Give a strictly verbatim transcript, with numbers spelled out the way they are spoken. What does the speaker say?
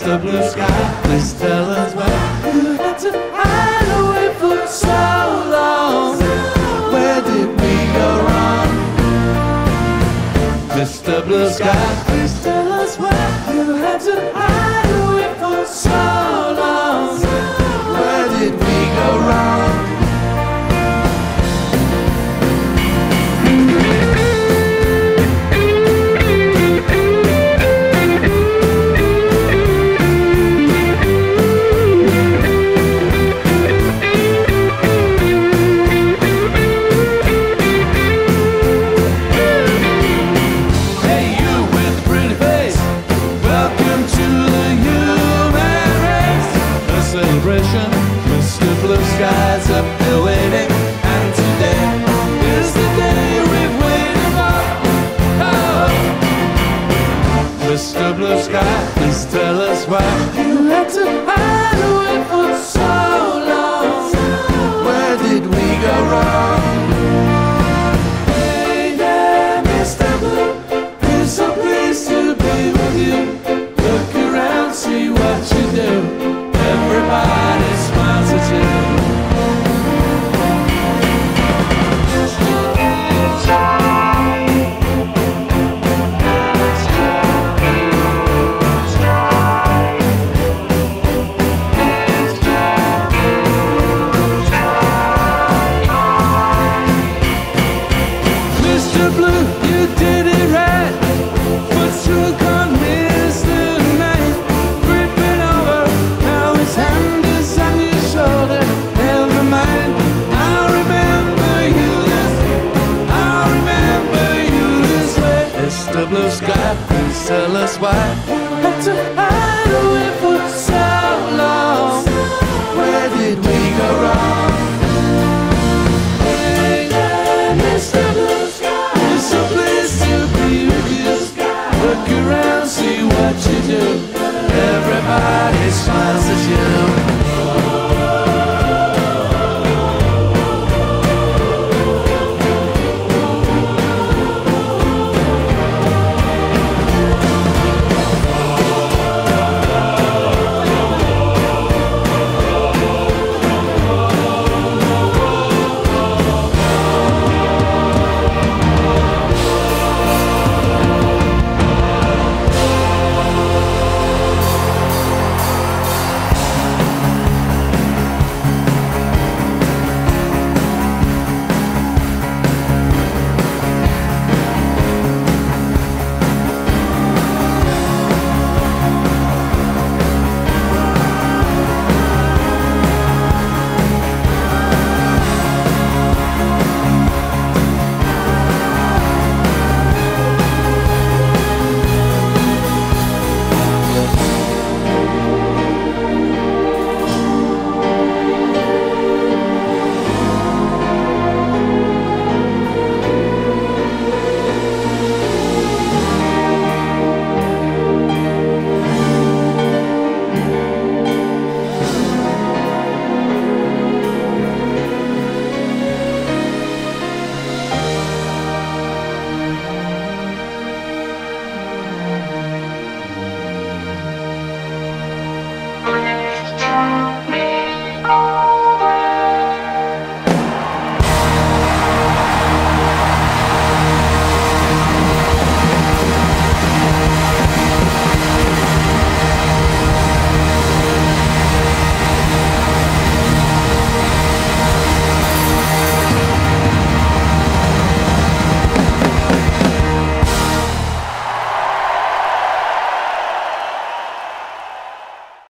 Mister Blue Sky, please tell us why you had to hide away for so long. Where did we go wrong? Mister Blue Sky, please tell us why you had to hide away for so long. Where did we go wrong? Mister Blue Sky's up there waiting, and today is the day we've waited for. Oh, Mister Blue Sky, please tell us why you had to hide away for so long. Where did we go wrong? Hey there, Mister Blue, we're so pleased to be with you. Look around, see what you do. Everybody smiles at you. Mister Blue, you did it right. But stroke on Mister Night, creeping over. Now his hand is on your shoulder. Never mind, I'll remember you this. I'll remember you this way. Mister Blue Sky, please tell us why you had to hide away for so long. Where did we go wrong? Hey there, Mister Blue Sky, we're so pleased to be with you. Look around, see what you do. Everybody smiles at you.